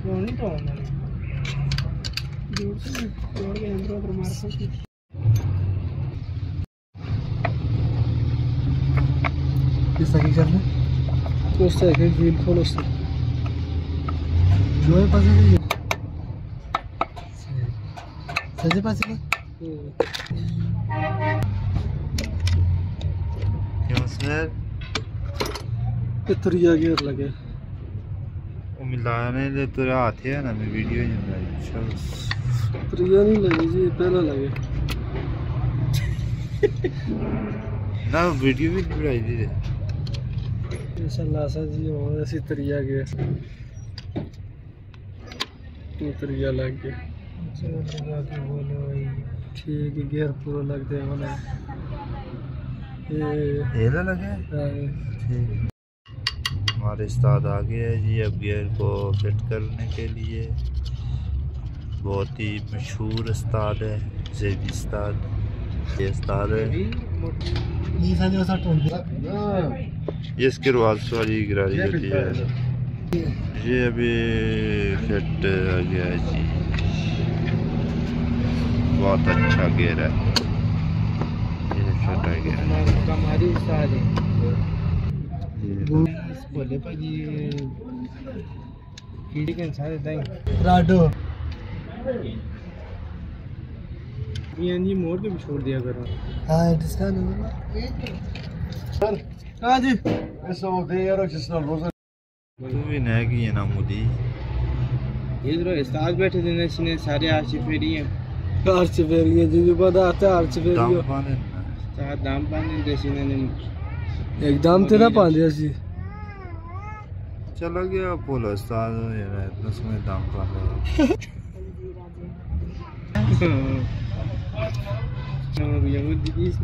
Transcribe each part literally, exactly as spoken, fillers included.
नहीं तो जोड़ से जोड़ के अंदर ऊपर मार सकते किस तरीके करना उस तरह के व्हील खोलो उससे जो है पास है सजे पास है क्यों सर इतरिया गियर लगे वो मिलाने दे तेरा हाथ है ना मैं वीडियो नहीं बनाई चल इतरिया नहीं लगी जी पहला लगे ना वीडियो भी नहीं बनाई थी इंशाल्लाह सर जी और ऐसी तरिया गियर तरिया लग गया ठीक है गियर पूरा लग गया होना ये लगे ठीक हमारे उस्ताद आ गए हैं जी अब गियर को फिट करने के लिए बहुत ही मशहूर उस्ताद है ज़ेबी उस्ताद ये उस्ताद है ये इसके रिवाज वाली गिरारी होती है ये अभी फिट आ गया है जी बहुत अच्छा गियर है ये फिट आ गया हमारी उस्ताद बोले पर ये कीड़ी के सारे दाएं राडो ये जी मोड़ के भी छोड़ दिया करो हाँ इसका नहीं सर कहाँ जी ऐसा होते हैं यार जिसना रोज़ तू भी नया की है ना मुदी इधर उस्ताद बैठे थे ने सारे आर्च फेरी हैं आर्च फेरी हैं जिनको पता आता है आर्च फेरी दाम पाने चार दाम पाने देसी ने एकदम तेरा पांच ऐसी चला गया पोलो उस्ताद यार इतना समय दाम पाने ये मुद्दी किस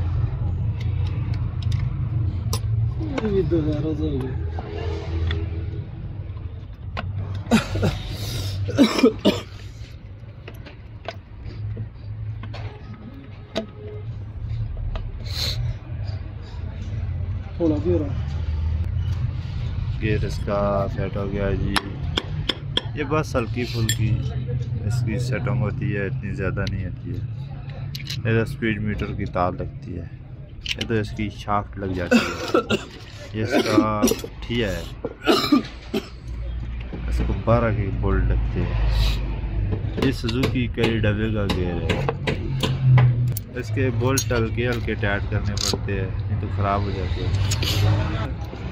ये तो रोज़ हो गया थोड़ा गिरा गियर इसका सेट हो गया जी ये बस हल्की फुल्की इसकी सेटिंग होती है इतनी ज़्यादा नहीं होती है ये स्पीड मीटर की तार लगती है ये तो इसकी शाफ्ट लग जाती है ये इसका ठीक है इसको बारह के बोल्ट लगते हैं ये सुजुकी कई डब्बे का गियर है इसके बोल्ट हल्के हल्के टाइट करने पड़ते हैं नहीं तो ख़राब हो जाते हैं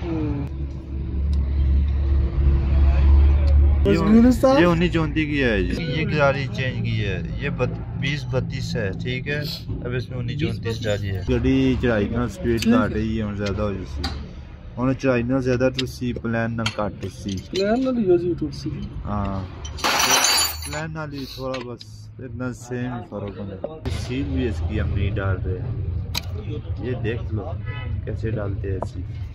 ये उन्नीस चौंतीस की है जी ये गाड़ी चेंज की है ये बीस बत्तीस है ठीक है अब इसमें उन्नीस चौंतीस डाली है गाड़ी चढ़ाई ना स्पीड घट रही है ज़्यादा हो जाती उन्हें चढ़ाई ना ज़्यादा टुसी प्लान ना घट टुसी प्लान ना यूज़ टुसी हाँ प्लान नाली थोड़ा बस इतना सेम फर्क है सील भी इसकी हम नहीं डाल रहे ये देख लो कैसे डालते हैं सील